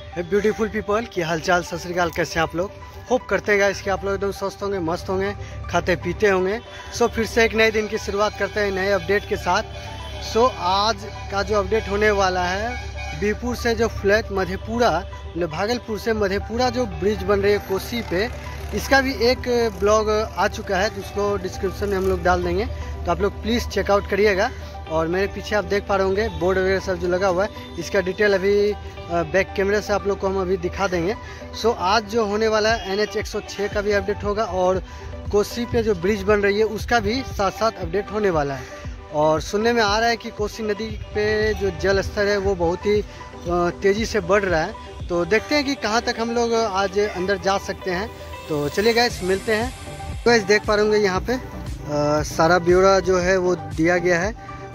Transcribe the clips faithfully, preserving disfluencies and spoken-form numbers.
हे beautiful people की हालचाल, सत श्री अकाल। कैसे हैं आप लोग? होप करते हैं गाइस कि आप लोग एकदम स्वस्थ होंगे, मस्त होंगे, खाते पीते होंगे। सो फिर से एक नए दिन की शुरुआत करते हैं नए अपडेट के साथ। सो आज का जो अपडेट होने वाला है, बीरपुर से जो फ्लैट मधेपुरा, भागलपुर से मधेपुरा जो ब्रिज बन रही है कोसी पे, इसका भी एक ब्लॉग आ चुका है जिसको डिस्क्रिप्शन में हम लोग डाल देंगे, तो आप लोग प्लीज़ चेकआउट करिएगा। और मेरे पीछे आप देख पा रहे होंगे बोर्ड वगैरह सब जो लगा हुआ है, इसका डिटेल अभी बैक कैमरे से आप लोग को हम अभी दिखा देंगे। सो आज जो होने वाला है एन एच एक सौ छः का भी अपडेट होगा और कोसी पे जो ब्रिज बन रही है उसका भी साथ साथ अपडेट होने वाला है। और सुनने में आ रहा है कि कोसी नदी पे जो जल स्तर है वो बहुत ही तेज़ी से बढ़ रहा है, तो देखते हैं कि कहाँ तक हम लोग आज अंदर जा सकते हैं। तो चलिए गाइस मिलते हैं। तो गाइस देख पा रहे होंगे यहाँ पे आ, सारा ब्यौरा जो है वो दिया गया है।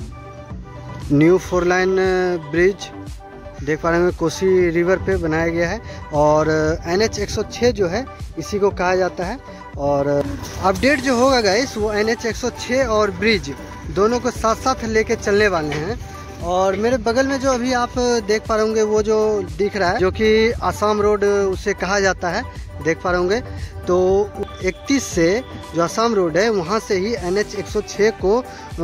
न्यू फोर लाइन ब्रिज देख पा रहे हैं कोसी रिवर पे बनाया गया है और एन एच एक सौ छः जो है इसी को कहा जाता है। और अपडेट जो होगा गाइस वो एन एच एक सौ छः और ब्रिज दोनों को साथ साथ लेके चलने वाले हैं। और मेरे बगल में जो अभी आप देख पा रहे होंगे वो जो दिख रहा है, जो कि आसाम रोड उसे कहा जाता है, देख पा रहे होंगे। तो इकतीस से जो आसाम रोड है वहाँ से ही एन एच एक सौ छः को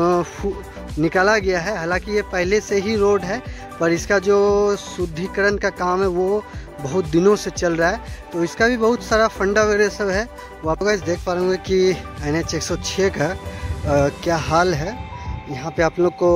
निकाला गया है। हालांकि ये पहले से ही रोड है, पर इसका जो शुद्धिकरण का काम है वो बहुत दिनों से चल रहा है, तो इसका भी बहुत सारा फंडा वगैरह सब है। वो आप गाइस देख पा रहे होंगे कि एन एच एक सौ छः का आ, क्या हाल है। यहाँ पे आप लोग को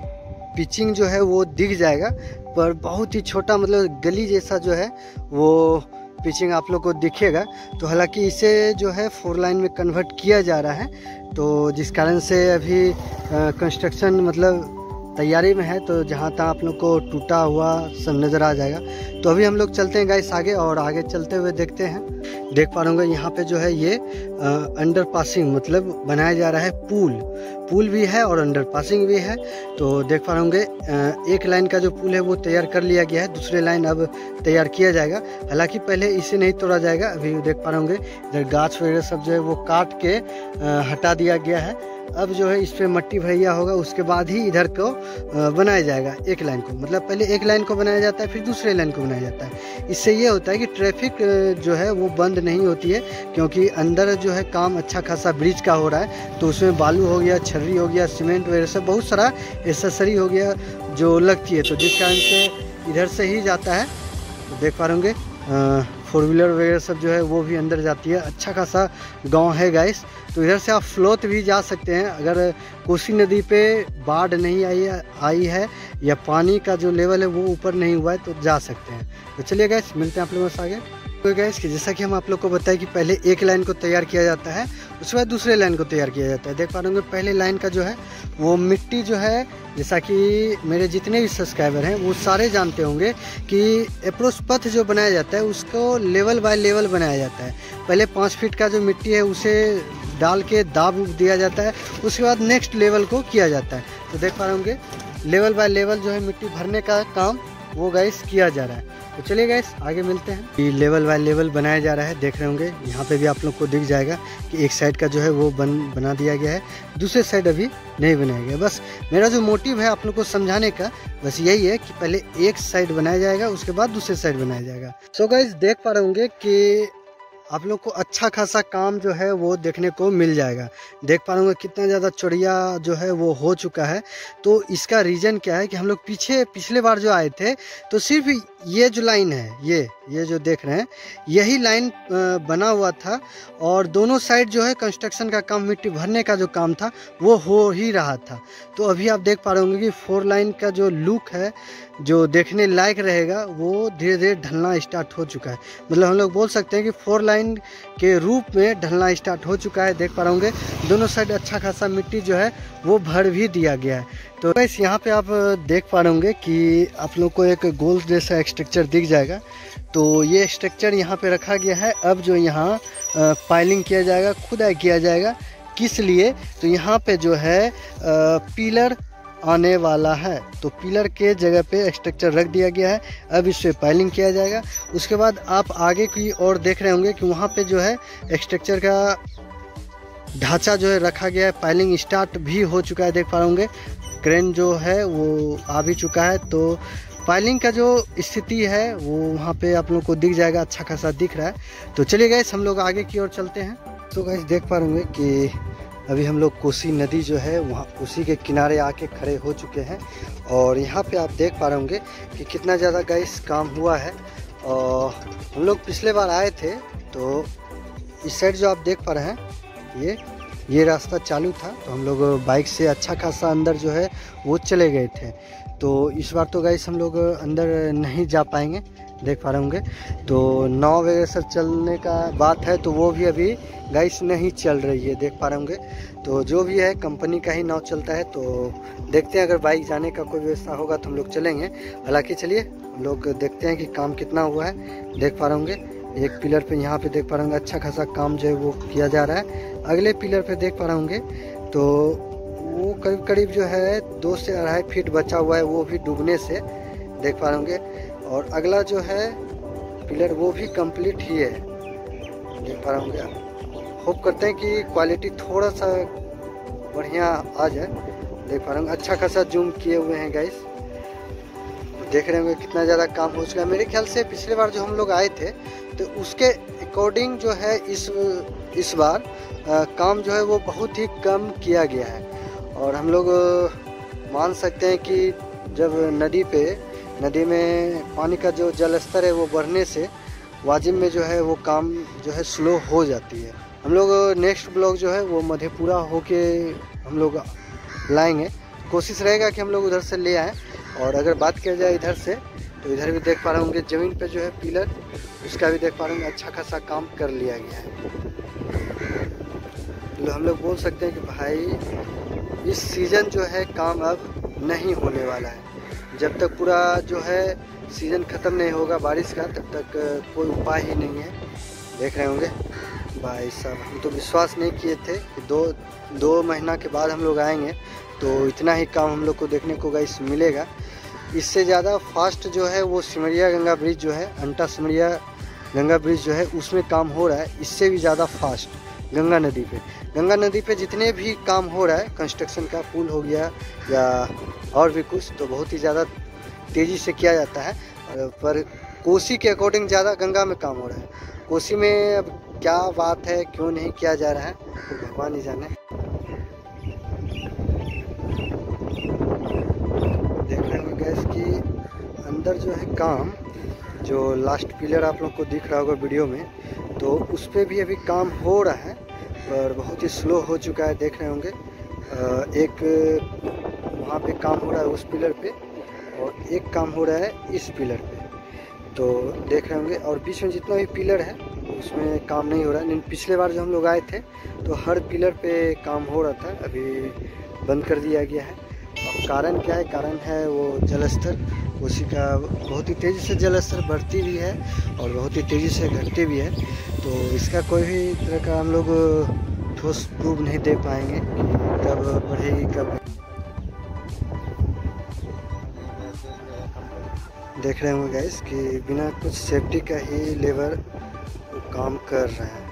पिचिंग जो है वो दिख जाएगा, पर बहुत ही छोटा, मतलब गली जैसा जो है वो पिचिंग आप लोग को दिखेगा। तो हालांकि इसे जो है फोर लाइन में कन्वर्ट किया जा रहा है, तो जिस कारण से अभी कंस्ट्रक्शन मतलब तैयारी में है, तो जहाँ तक आप लोग को टूटा हुआ सब नज़र आ जाएगा। तो अभी हम लोग चलते हैं गाइस आगे, और आगे चलते हुए देखते हैं। देख पा रहे होंगे यहाँ पे जो है ये अंडर पासिंग मतलब बनाया जा रहा है, पुल पुल भी है और अंडर पासिंग भी है। तो देख पा रहे होंगे एक लाइन का जो पुल है वो तैयार कर लिया गया है, दूसरे लाइन अब तैयार किया जाएगा। हालांकि पहले इसे नहीं तोड़ा जाएगा। अभी देख पा रहे होंगे इधर गाछ वगैरह सब जो है वो काट के हटा दिया गया है। अब जो है इस पर मट्टी भरैया होगा, उसके बाद ही इधर को बनाया जाएगा एक लाइन को। मतलब पहले एक लाइन को बनाया जाता है, फिर दूसरे लाइन को बनाया जाता है। इससे ये होता है कि ट्रैफिक जो है वो बंद नहीं होती है, क्योंकि अंदर जो है काम अच्छा खासा ब्रिज का हो रहा है, तो उसमें बालू हो गया, छर्री हो गया, सीमेंट वगैरह सब बहुत सारा एसेसरी हो गया जो लगती है, तो जिस कारण से इधर से ही जाता है। तो देख पा रहे होंगे फोर व्हीलर वगैरह सब जो है वो भी अंदर जाती है। अच्छा खासा गांव है गाइस, तो इधर से आप फ्लोट भी जा सकते हैं अगर कोसी नदी पे बाढ़ नहीं आई आई है या पानी का जो लेवल है वो ऊपर नहीं हुआ है, तो जा सकते हैं। तो चलिए गाइस मिलते हैं आप लोगों से आगे। तो गाइस कि जैसा कि हम आप लोग को बताएं कि पहले एक लाइन को तैयार किया जाता है, उसके बाद दूसरे लाइन को तैयार किया जाता है। देख पा रहे होंगे पहले लाइन का जो है वो मिट्टी जो है, जैसा कि मेरे जितने भी सब्सक्राइबर हैं वो सारे जानते होंगे कि अप्रोच पथ जो बनाया जाता है उसको लेवल बाय लेवल बनाया जाता है। पहले पाँच फीट का जो मिट्टी है उसे डाल के दाब उब दिया जाता है, उसके बाद नेक्स्ट लेवल को किया जाता है। तो देख पा रहे होंगे लेवल बाय लेवल जो है मिट्टी भरने का काम वो गाइस किया जा रहा है। तो चलिए गाइस आगे मिलते हैं। ये लेवल बाय लेवल बनाया जा रहा है, देख रहे होंगे यहाँ पे भी आप लोग को दिख जाएगा कि एक साइड का जो है वो बन बना दिया गया है, दूसरे साइड अभी नहीं बनाया गया। बस मेरा जो मोटिव है आप लोग को समझाने का बस यही है कि पहले एक साइड बनाया जाएगा, उसके बाद दूसरे साइड बनाया जाएगा। सो गाइस देख पा रहे होंगे कि आप लोग को अच्छा खासा काम जो है वो देखने को मिल जाएगा। देख पा रहे होंगे कितना ज़्यादा चौड़िया जो है वो हो चुका है। तो इसका रीज़न क्या है कि हम लोग पीछे पिछले बार जो आए थे तो सिर्फ ये जो लाइन है, ये ये जो देख रहे हैं यही लाइन बना हुआ था, और दोनों साइड जो है कंस्ट्रक्शन का काम, मिट्टी भरने का जो काम था वो हो ही रहा था। तो अभी आप देख पा रहे होंगे कि फोर लाइन का जो लुक है, जो देखने लायक रहेगा, वो धीरे धीरे ढलना स्टार्ट हो चुका है। मतलब हम लोग बोल सकते हैं कि फोर लाइन के रूप में ढलना स्टार्ट हो चुका है। देख पा रहे होंगे दोनों साइड अच्छा खासा मिट्टी जो है वो भर भी दिया गया है। तो बस यहाँ पे आप देख पा रहे होंगे कि आप लोग को एक गोल जैसा स्ट्रक्चर दिख जाएगा। तो ये स्ट्रक्चर यहाँ पे रखा गया है। अब जो यहाँ पाइलिंग किया जाएगा, खुदाई किया जाएगा, किस लिए? तो यहाँ पे जो है पिलर आने वाला है, तो पिलर के जगह पे स्ट्रक्चर रख दिया गया है। अब इस पे पाइलिंग किया जाएगा। उसके बाद आप आगे की ओर देख रहे होंगे कि वहाँ पे जो है स्ट्रक्चर का ढांचा जो है रखा गया है, पाइलिंग स्टार्ट भी हो चुका है। देख पा रहे होंगे क्रेन जो है वो आ भी चुका है। तो पाइलिंग का जो स्थिति है वो वहाँ पे आप लोग को दिख जाएगा, अच्छा खासा दिख रहा है। तो चलिए गाइस हम लोग आगे की ओर चलते हैं। तो गाइस देख पा रहे होंगे कि अभी हम लोग कोसी नदी जो है वहाँ उसी के किनारे आके खड़े हो चुके हैं और यहाँ पे आप देख पा रहे होंगे कि कितना ज़्यादा गाइस काम हुआ है। और हम लोग पिछले बार आए थे तो इस साइड जो आप देख पा रहे हैं ये ये रास्ता चालू था, तो हम लोग बाइक से अच्छा खासा अंदर जो है वो चले गए थे। तो इस बार तो गाइस हम लोग अंदर नहीं जा पाएंगे, देख पा रहे होंगे। तो नाव वगैरह सब चलने का बात है तो वो भी अभी गाइस नहीं चल रही है, देख पा रहे होंगे। तो जो भी है कंपनी का ही नाव चलता है। तो देखते हैं अगर बाइक जाने का कोई व्यवस्था होगा तो हम लोग चलेंगे। हालांकि चलिए हम लोग देखते हैं कि काम कितना हुआ है। देख पा रहे होंगे एक पिलर पे यहाँ पे देख पा रहे होंगे अच्छा खासा काम जो है वो किया जा रहा है। अगले पिलर पे देख पा रहे होंगे तो वो करीब करीब जो है दो से अढ़ाई फीट बचा हुआ है, वो भी डूबने से, देख पा रहे होंगे। और अगला जो है पिलर वो भी कंप्लीट ही है, देख पा रहे होंगे। होप करते हैं कि क्वालिटी थोड़ा सा बढ़िया आ जाए। देख पा रहे होंगे अच्छा खासा जूम किए हुए हैं गाइस, देख रहे होंगे कितना ज़्यादा काम हो चुका है। मेरे ख्याल से पिछले बार जो हम लोग आए थे तो उसके अकॉर्डिंग जो है इस इस बार आ, काम जो है वो बहुत ही कम किया गया है। और हम लोग मान सकते हैं कि जब नदी पे नदी में पानी का जो जल स्तर है वो बढ़ने से वाजिब में जो है वो काम जो है स्लो हो जाती है। हम लोग नेक्स्ट ब्लॉग जो है वो मधेपुरा होके हम लोग लाएंगे, कोशिश रहेगा कि हम लोग उधर से ले आएँ। और अगर बात किया जाए इधर से तो इधर भी देख पा रहे होंगे ज़मीन पे जो है पिलर, उसका भी देख पा रहे होंगे अच्छा खासा काम कर लिया गया है। तो हम लोग बोल सकते हैं कि भाई इस सीज़न जो है काम अब नहीं होने वाला है। जब तक पूरा जो है सीज़न ख़त्म नहीं होगा बारिश का तब तक कोई उपाय ही नहीं है। देख रहे होंगे भाई साहब, हम तो विश्वास नहीं किए थे कि दो दो महीना के बाद हम लोग आएंगे तो इतना ही काम हम लोग को देखने को गाइस मिलेगा। इससे ज़्यादा फास्ट जो है वो सिमरिया गंगा ब्रिज जो है, अंटा सिमरिया गंगा ब्रिज जो है उसमें काम हो रहा है। इससे भी ज़्यादा फास्ट गंगा नदी पे गंगा नदी पे जितने भी काम हो रहा है, कंस्ट्रक्शन का पुल हो गया या और भी कुछ, तो बहुत ही ज़्यादा तेज़ी से किया जाता है। पर कोसी के अकॉर्डिंग ज़्यादा गंगा में काम हो रहा है। कोसी में अब क्या बात है, क्यों नहीं किया जा रहा है तो भगवान ही जाने। देख रहे हैं गैस कि अंदर जो है काम, जो लास्ट पिलर आप लोग को दिख रहा होगा वीडियो में, तो उस पर भी अभी काम हो रहा है पर बहुत ही स्लो हो चुका है। देख रहे होंगे एक वहाँ पे काम हो रहा है उस पिलर पे और एक काम हो रहा है इस पिलर पे, तो देख रहे होंगे। और बीच में जितना भी पिलर है उसमें काम नहीं हो रहा है। लेकिन पिछले बार जो हम लोग आए थे तो हर पिलर पे काम हो रहा था, अभी बंद कर दिया गया है। और कारण क्या है, कारण है वो जलस्तर, उसी का बहुत ही तेज़ी से जलस्तर बढ़ती भी है और बहुत ही तेज़ी से घटती भी है। तो इसका कोई भी तरह का हम लोग ठोस प्रूफ नहीं दे पाएंगे कि कब बढ़ेगी कब। देख रहे होंगे गाइस कि बिना कुछ सेफ्टी का ही लेबर काम कर रहे हैं।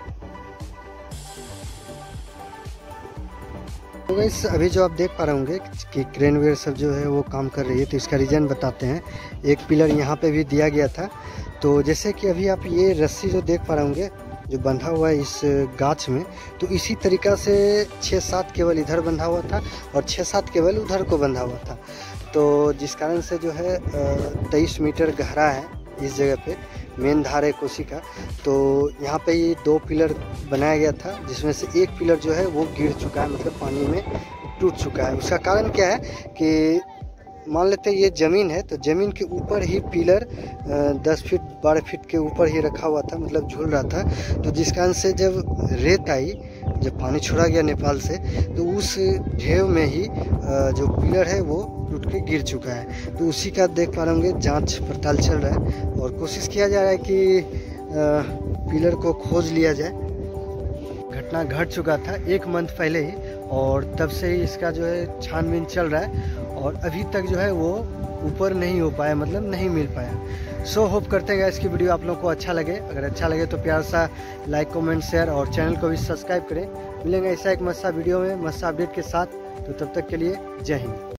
तो गाइस अभी जो आप देख पा रहे होंगे कि क्रेन वेयर सब जो है वो काम कर रही है, तो इसका रीज़न बताते हैं। एक पिलर यहाँ पे भी दिया गया था, तो जैसे कि अभी आप ये रस्सी जो देख पा रहे होंगे जो बंधा हुआ है इस गाछ में, तो इसी तरीक़ा से छः सात केबल इधर बंधा हुआ था और छः सात केबल उधर को बंधा हुआ था। तो जिस कारण से जो है तेईस मीटर गहरा है इस जगह पे मेन धार है कोसी का। तो यहाँ पे ये दो पिलर बनाया गया था जिसमें से एक पिलर जो है वो गिर चुका है, मतलब पानी में टूट चुका है। उसका कारण क्या है कि मान लेते हैं ये ज़मीन है तो ज़मीन के ऊपर ही पिलर दस फीट बारह फीट के ऊपर ही रखा हुआ था, मतलब झूल रहा था। तो जिस कारण से जब रेत आई, जब पानी छोड़ा गया नेपाल से, तो उस ढेव में ही जो पिलर है वो टूट के गिर चुका है। तो उसी का देख पा रहे होंगे जांच पड़ताल चल रहा है और कोशिश किया जा रहा है कि पिलर को खोज लिया जाए। घटना घट चुका था एक मंथ पहले ही और तब से ही इसका जो है छानबीन चल रहा है और अभी तक जो है वो ऊपर नहीं हो पाया, मतलब नहीं मिल पाया। सो होप करते हैं इसकी वीडियो आप लोग को अच्छा लगे। अगर अच्छा लगे तो प्यार सा लाइक कमेंट शेयर और चैनल को भी सब्सक्राइब करें। मिलेंगे ऐसा एक मस्त वीडियो में मस्त अपडेट के साथ, तो तब तक के लिए जय हिंद।